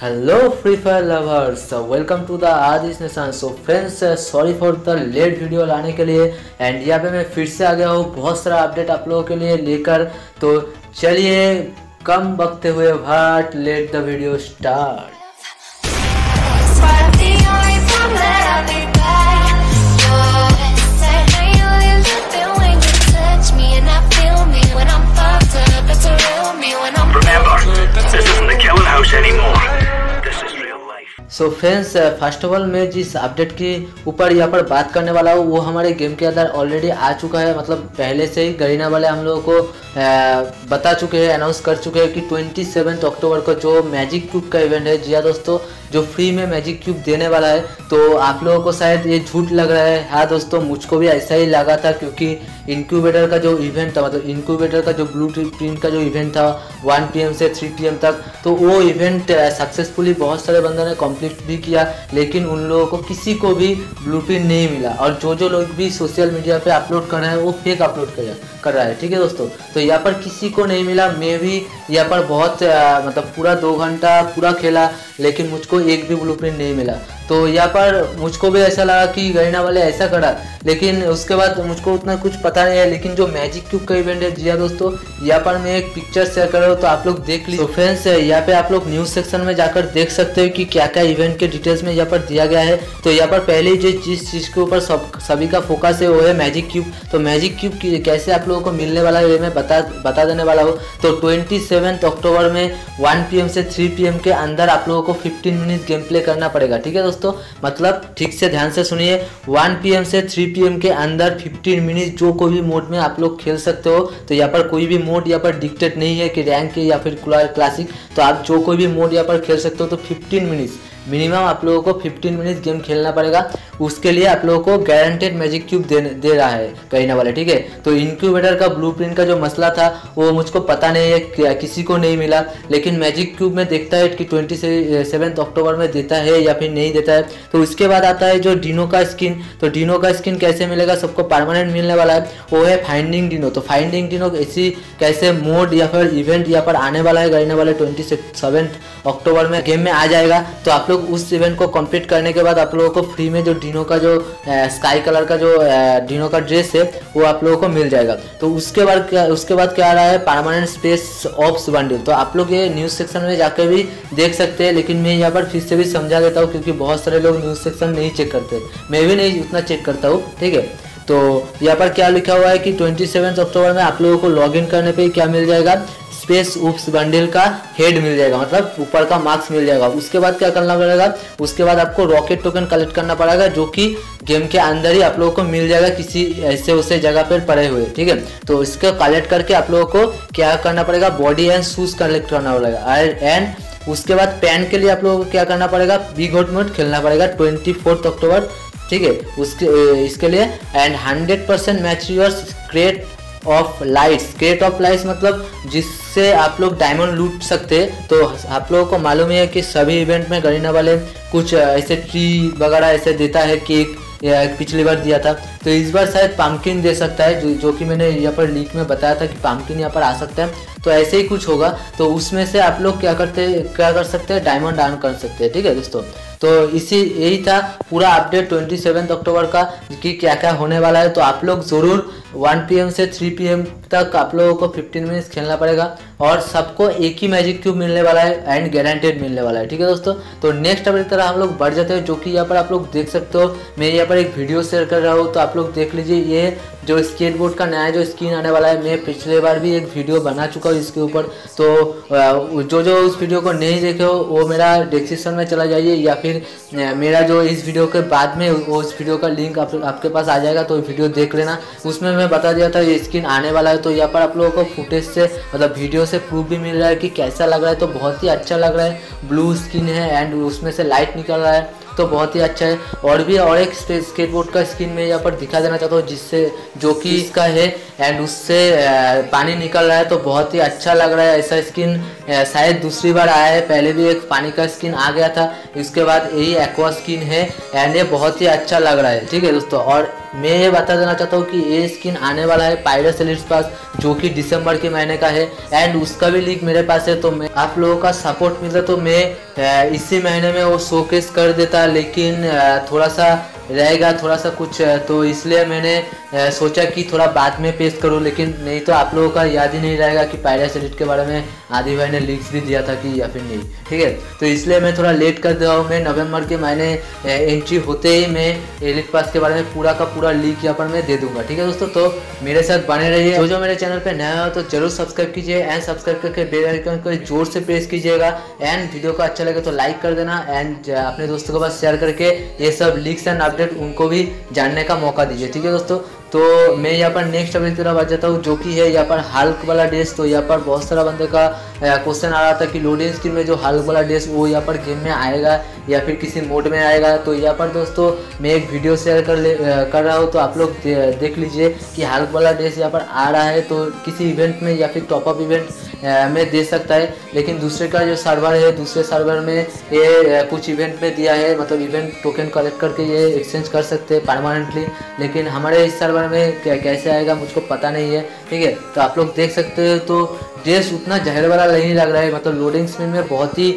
Hello free fire lovers, welcome to the Adish nation. So friends, sorry for the late video लाने के लिए। And यहाँ पे मैं फिर से आ गया हूँ बहुत सारा अपडेट आप लोगों के लिए लेकर। तो चलिए कम बकते हुए but let the video start. So friends, first of all मैं जिस अपडेट के ऊपर यहाँ पर बात करने वाला हूँ वो हमारे गेम के अंदर ऑलरेडी आ चुका है। मतलब पहले से ही गरीना वाले हम लोगों को बता चुके हैं, अनाउंस कर चुके हैं कि 27 अक्टूबर को जो मैजिक क्यूब का इवेंट है, जी हाँ दोस्तों, जो फ्री में मैजिक क्यूब देने वाला है। तो आप लोगों को शायद ये झूठ लग रहा है। हाँ दोस्तों, मुझको भी ऐसा ही लगा था, क्योंकि इनक्यूबेटर का जो इवेंट था, मतलब इनक्यूबेटर का जो ब्लू प्रिंट का जो इवेंट था 1 PM से 3 PM तक, तो वो इवेंट सक्सेसफुली बहुत सारे बंदों ने कंप्लीट भी किया, लेकिन उन लोगों को किसी को भी ब्लू प्रिंट नहीं मिला। और जो लोग भी सोशल मीडिया पे अपलोड कर रहे हैं वो फेक अपलोड कर रहा है। ठीक है दोस्तों, तो यहाँ पर किसी को नहीं मिला। मैं भी यहाँ पर बहुत मतलब पूरा 2 घंटा पूरा खेला, लेकिन मुझको एक भी ब्लूप्रिंट नहीं मिला। तो यहाँ पर मुझको भी ऐसा लगा कि गरीना वाले ऐसा करा, लेकिन उसके बाद मुझको उतना कुछ पता नहीं है। लेकिन जो मैजिक क्यूब का इवेंट है, जी हाँ दोस्तों, यहाँ पर मैं एक पिक्चर शेयर कर रहा हूँ, तो आप लोग देख लीजिए। तो फ्रेंड्स, यहाँ पे आप लोग न्यूज़ सेक्शन में जाकर देख सकते हो कि क्या क्या इवेंट के डिटेल्स में यहाँ पर दिया गया है। तो यहाँ पर पहले जिस चीज़ के ऊपर सभी का फोकस है वो है मैजिक क्यूब। तो मैजिक क्यूब कैसे आप लोगों को मिलने वाला है ये मैं बता देने वाला हूँ। तो 27 अक्टूबर में 1 PM से 3 PM के अंदर आप लोगों को 15 मिनट गेम प्ले करना पड़ेगा। ठीक है दोस्तों, मतलब ठीक से ध्यान से सुनिए, 1 PM से 3 PM के अंदर 15 मिनट जो कोई भी मोड में आप लोग खेल सकते हो। तो यहाँ पर कोई भी मोड यहाँ पर डिक्टेट नहीं है कि रैंक या फिर क्लासिक, तो आप जो कोई भी मोड यहाँ पर खेल सकते हो। तो 15 मिनट मिनिमम आप लोगों को 15 मिनट गेम खेलना पड़ेगा। उसके लिए आप लोगों को गारंटेड मैजिक क्यूब दे रहा है गरीना वाले। ठीक है, तो इनक्यूबेटर का ब्लूप्रिंट का जो मसला था वो मुझको पता नहीं है, किसी को नहीं मिला। लेकिन मैजिक क्यूब में देखता है कि 27 अक्टूबर में देता है या फिर नहीं देता है। तो उसके बाद आता है जो डिनो का स्किन। तो डिनो का स्किन कैसे मिलेगा, सबको परमानेंट मिलने वाला है, वो है फाइंडिंग डिनो। तो फाइंडिंग डिनो ऐसी कैसे मोड या फिर इवेंट यहाँ पर आने वाला है गरीना वाले 27 अक्टूबर में गेम में आ जाएगा। तो आप लोग उस इवेंट को कंप्लीट करने के बाद आप लोगों को फ्री में जो डिनो का जो स्काई कलर का जो डिनो का ड्रेस है वो आप लोगों को मिल जाएगा। तो उसके बाद क्या आ रहा है, परमानेंट स्पेस ऑप्स बंडल। तो आप लोग ये न्यूज़ सेक्शन में जाकर भी देख सकते हैं, लेकिन मैं यहाँ पर फिर से भी समझा देता हूँ, क्योंकि बहुत सारे लोग न्यूज़ सेक्शन नहीं चेक करते, मैं भी नहीं उतना चेक करता हूँ। ठीक है, तो यहाँ पर क्या लिखा हुआ है कि 27 अक्टूबर में आप लोगों को लॉगिन करने पे क्या मिल जाएगा, स्पेस ऊप्स बंडल का हेड मिल जाएगा, मतलब ऊपर का मार्क्स मिल जाएगा। उसके बाद क्या करना पड़ेगा, उसके बाद आपको रॉकेट टोकन कलेक्ट करना पड़ेगा, जो कि गेम के अंदर ही आप लोगों को मिल जाएगा किसी ऐसे उसे जगह पर पड़े हुए। ठीक है, तो इसको कलेक्ट करके आप लोगों को क्या करना पड़ेगा, बॉडी एंड शूज कलेक्ट करना पड़ेगा। एंड उसके बाद पैन के लिए आप लोगों को क्या करना पड़ेगा, बिग हॉट मोड खेलना पड़ेगा 24 अक्टूबर। ठीक है, इसके लिए and 100% matures crate of lights मतलब जिससे आप लोग डायमंड लूट सकते हैं। तो आप लोगों को मालूम है कि सभी इवेंट में गरीना वाले कुछ ऐसे ट्री वगैरह ऐसे देता है, केक पिछली बार दिया था। तो इस बार शायद पम्पकिन दे सकता है, जो कि मैंने यहाँ पर लीक में बताया था कि पम्पकिन यहाँ पर आ सकता है। तो ऐसे ही कुछ होगा, तो उसमें से आप लोग क्या कर सकते हैं, डायमंड अर्न कर सकते हैं। ठीक है दोस्तों, तो यही था पूरा अपडेट 27 अक्टूबर का कि क्या क्या होने वाला है। तो आप लोग ज़रूर 1 PM से 3 PM तक आप लोगों को 15 मिनट्स खेलना पड़ेगा, और सबको एक ही मैजिक क्यूब मिलने वाला है एंड गारंटेड मिलने वाला है। ठीक है दोस्तों, तो नेक्स्ट अपडेट तरह हम लोग बढ़ जाते हैं, जो कि यहाँ पर आप लोग देख सकते हो। मैं यहाँ पर एक वीडियो शेयर कर रहा हूँ, तो आप लोग देख लीजिए। ये जो स्केटबोर्ड का नया जो स्किन आने वाला है, मैं पिछले बार भी एक वीडियो बना चुका हूँ इसके ऊपर। तो जो उस वीडियो को नहीं देखे हो वो मेरा डिस्क्रिप्शन में चला जाइए, या फिर मेरा जो इस वीडियो के बाद में उस वीडियो का लिंक आपके पास आ जाएगा, तो वीडियो देख लेना। उसमें मैं बता दिया था ये स्किन आने वाला है। तो यहाँ पर आप लोगों को फुटेज से मतलब वीडियो से प्रूफ भी मिल रहा है कि कैसा लग रहा है। तो बहुत ही अच्छा लग रहा है, ब्लू स्किन है एंड उसमें से लाइट निकल रहा है, तो बहुत ही अच्छा है। और एक स्केटबोर्ड का स्किन में यहाँ पर दिखा देना चाहता हूँ, जो कि इसका है एंड उससे पानी निकल रहा है। तो बहुत ही अच्छा लग रहा है। ऐसा स्किन शायद दूसरी बार आया है, पहले भी एक पानी का स्किन आ गया था, इसके बाद यही एक्वा स्किन है एंड ये बहुत ही अच्छा लग रहा है। ठीक है दोस्तों, और मैं ये बता देना चाहता हूँ कि ये स्किन आने वाला है पायरस एलिट्स पास, जो कि दिसंबर के महीने का है एंड उसका भी लिंक मेरे पास है। तो मैं आप लोगों का सपोर्ट मिलता तो मैं इसी महीने में वो शोकेस कर देता, लेकिन थोड़ा सा रहेगा थोड़ा सा कुछ, तो इसलिए मैंने सोचा कि थोड़ा बाद में पेश करूं, लेकिन नहीं तो आप लोगों का याद ही नहीं रहेगा कि पायरस एलिट के बारे में आदि भाई ने लिंक्स भी दिया था कि या फिर नहीं, ठीक है। तो इसलिए मैं थोड़ा लेट कर दे रहा हूँ। मैं नवंबर के महीने एंट्री होते ही मैं एलिट पास के बारे में पूरा का पूरा लिंक यहाँ पर मैं दे दूंगा, ठीक है दोस्तों। तो मेरे साथ बने रहिए। जो मेरे चैनल पर नया हो तो जरूर सब्सक्राइब कीजिए एंड सब्सक्राइब करके बेल आइकन को जोर से प्रेस कीजिएगा एंड वीडियो को अच्छा लगे तो लाइक कर देना एंड अपने दोस्तों के पास शेयर करके ये सब लिंक्स एंड अपडेट उनको भी जानने का मौका दीजिए, ठीक है दोस्तों। तो मैं यहाँ पर नेक्स्ट अपडेट की तरफ आ जाता हूँ, जो कि है यहाँ पर हल्क वाला ड्रेस। तो यहाँ पर बहुत सारा बंदे का क्वेश्चन आ रहा था कि लोडिंग स्क्रीन में जो हल्क वाला ड्रेस वो यहाँ पर गेम में आएगा या फिर किसी मोड में आएगा। तो यहाँ पर दोस्तों मैं एक वीडियो शेयर कर रहा हूँ, तो आप लोग देख लीजिए कि हल्क वाला ड्रेस यहाँ पर आ रहा है। तो किसी इवेंट में या फिर टॉपअप इवेंट में दे सकता है, लेकिन दूसरे का जो सर्वर है दूसरे सर्वर में ये कुछ इवेंट में दिया है, मतलब इवेंट टोकन कलेक्ट करके ये एक्सचेंज कर सकते हैं परमानेंटली, लेकिन हमारे इस सर्वर में कैसे आएगा मुझको पता नहीं है, ठीक है। तो आप लोग देख सकते हो तो ड्रेस उतना जहर वाला नहीं लग रहा है, मतलब लोडिंग स्क्रीन में बहुत ही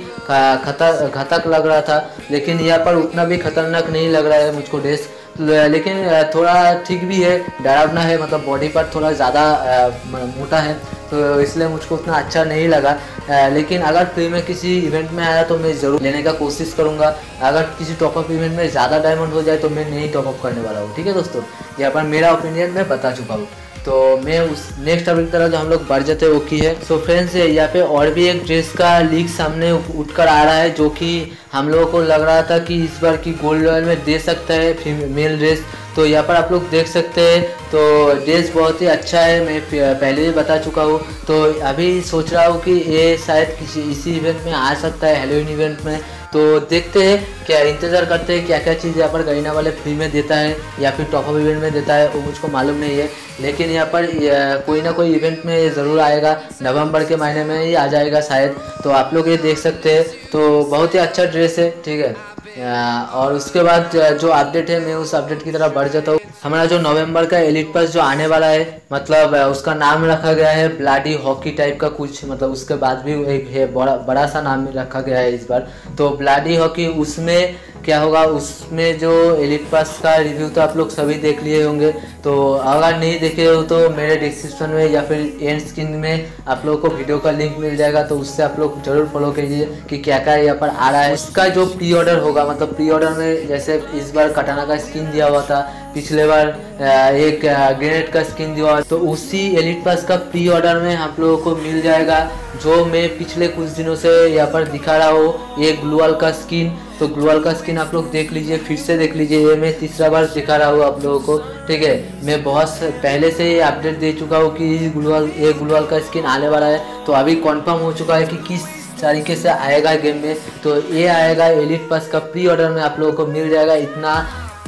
घातक लग रहा था, लेकिन यहाँ पर उतना भी खतरनाक नहीं लग रहा है मुझको ड्रेस, लेकिन थोड़ा ठीक भी है, डरावना है, मतलब बॉडी पर थोड़ा ज़्यादा मोटा है, तो इसलिए मुझको उतना अच्छा नहीं लगा। लेकिन अगर फ्री में किसी इवेंट में आया तो मैं ज़रूर लेने का कोशिश करूँगा। अगर किसी टॉपअप इवेंट में ज़्यादा डायमंड हो जाए तो मैं नहीं टॉपअप करने वाला हूँ, ठीक है दोस्तों। यहाँ पर मेरा ओपिनियन मैं बता चुका हूँ। तो मैं उस नेक्स्ट अपडेट की तरह जो हम लोग बढ़ जाते हैं वो की है। सो फ्रेंड्स यहाँ पे और भी एक ड्रेस का लीक सामने उठकर आ रहा है, जो कि हम लोगों को लग रहा था कि इस बार की गोल्ड रॉयल में दे सकता है फीमेल ड्रेस। तो यहाँ पर आप लोग देख सकते हैं तो ड्रेस बहुत ही अच्छा है, मैं पहले भी बता चुका हूँ। तो अभी सोच रहा हूँ कि ये शायद इसी इवेंट में आ सकता है, हैलोवीन इवेंट में। तो देखते हैं क्या, इंतज़ार करते हैं क्या क्या चीज़ यहाँ पर गरीना वाले फ्री में देता है या फिर टॉपअप इवेंट में देता है, वो मुझको मालूम नहीं है, लेकिन यहाँ पर कोई ना कोई इवेंट में ज़रूर आएगा, नवंबर के महीने में ही आ जाएगा शायद। तो आप लोग ये देख सकते हैं, तो बहुत ही अच्छा ड्रेस है, ठीक है। और उसके बाद जो अपडेट है मैं उस अपडेट की तरफ बढ़ जाता हूँ। हमारा जो नवंबर का एलिट पास जो आने वाला है, मतलब उसका नाम रखा गया है ब्लडी हॉकी टाइप का कुछ, मतलब उसके बाद भी एक है बड़ा सा नाम रखा गया है इस बार। तो ब्लडी हॉकी उसमें क्या होगा, उसमें जो एलिट पास का रिव्यू तो आप लोग सभी देख लिए होंगे। तो अगर नहीं देखे हो तो मेरे डिस्क्रिप्शन में या फिर एंड स्क्रीन में आप लोगों को वीडियो का लिंक मिल जाएगा, तो उससे आप लोग जरूर फॉलो कीजिए कि क्या क्या यहाँ पर आ रहा है। उसका जो प्री ऑर्डर होगा, मतलब प्री ऑर्डर में जैसे इस बार कटाना का स्किन दिया हुआ था, पिछले बार एक ग्रेनेड का स्किन दिया हुआ, तो उसी एलिट पास का प्री ऑर्डर में आप लोगों को मिल जाएगा, जो मैं पिछले कुछ दिनों से यहाँ पर दिखा रहा हूँ, ये ग्लूअल का स्किन। तो ग्लूअल का स्किन आप लोग देख लीजिए, फिर से देख लीजिए, ये मैं तीसरा बार दिखा रहा हूँ आप लोगों को, ठीक है। मैं बहुत पहले से ये अपडेट दे चुका हूँ कि ये ग्लूअल का स्किन आने वाला है, तो अभी कंफर्म हो चुका है कि किस तरीके से आएगा गेम में। तो ये आएगा एलिट पास का प्री ऑर्डर में आप लोगों को मिल जाएगा। इतना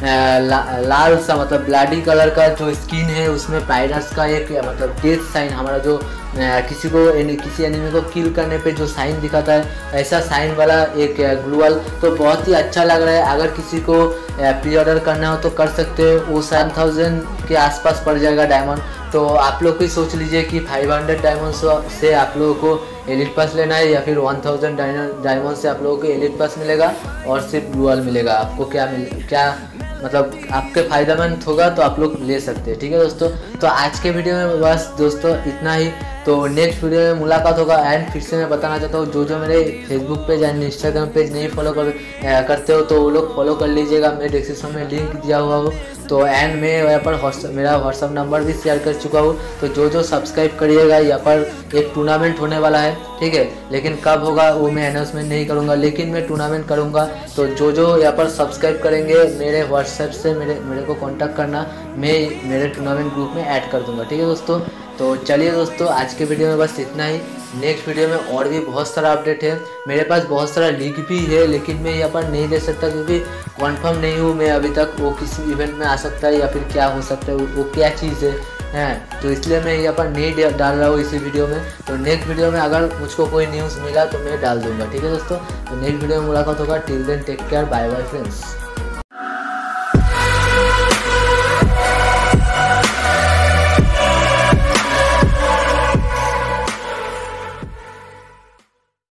लाल सा मतलब ब्लडी कलर का जो स्किन है, उसमें पायरस का एक मतलब डेथ साइन, हमारा जो किसी एनिमी को किल करने पे जो साइन दिखाता है, ऐसा साइन वाला एक ग्लूअल, तो बहुत ही अच्छा लग रहा है। अगर किसी को प्री ऑर्डर करना हो तो कर सकते हो, वो 7000 के आसपास पड़ जाएगा डायमंड। तो आप लोग भी सोच लीजिए कि 500 डायमंड से आप लोगों को एलिट पास लेना है या फिर 1000 डायमंड से आप लोगों को एलिट पास मिलेगा और सिर्फ ग्लूअल मिलेगा। आपको क्या मतलब आपके फायदेमंद होगा तो आप लोग ले सकते हैं, ठीक है दोस्तों। तो आज के वीडियो में बस दोस्तों इतना ही। तो नेक्स्ट वीडियो में मुलाकात होगा। एंड फिर से मैं बताना चाहता हूँ, जो मेरे Facebook page and Instagram page नहीं फॉलो करते हो तो वो लोग फॉलो कर लीजिएगा, मैं डिस्क्रिप्शन में लिंक दिया हुआ हूँ। तो एंड मैं यहाँ पर मेरा व्हाट्सअप नंबर भी शेयर कर चुका हूँ। तो जो सब्सक्राइब करिएगा, यहाँ पर एक टूर्नामेंट होने वाला है, ठीक है, लेकिन कब होगा वो मैं अनाउंसमेंट नहीं करूँगा, लेकिन मैं टूर्नामेंट करूँगा। तो जो यहाँ पर सब्सक्राइब करेंगे मेरे व्हाट्सएप से मेरे को कॉन्टैक्ट करना, मैं मेरे टूर्नामेंट ग्रुप में ऐड कर दूँगा, ठीक है दोस्तों। तो चलिए दोस्तों, आज के वीडियो में बस इतना ही। नेक्स्ट वीडियो में और भी बहुत सारा अपडेट है, मेरे पास बहुत सारा लिंक भी है, लेकिन मैं यहाँ पर नहीं दे सकता क्योंकि कंफर्म नहीं हूँ मैं अभी तक वो किस इवेंट में आ सकता है या फिर क्या हो सकता है, वो क्या चीज़ है। तो इसलिए मैं यहाँ पर नहीं डाल रहा हूँ इसी वीडियो में। तो नेक्स्ट वीडियो में अगर मुझको कोई न्यूज़ मिला तो मैं डाल दूँगा, ठीक है दोस्तों। तो नेक्स्ट वीडियो में मुलाकात होगा। Till then take care, bye bye friends.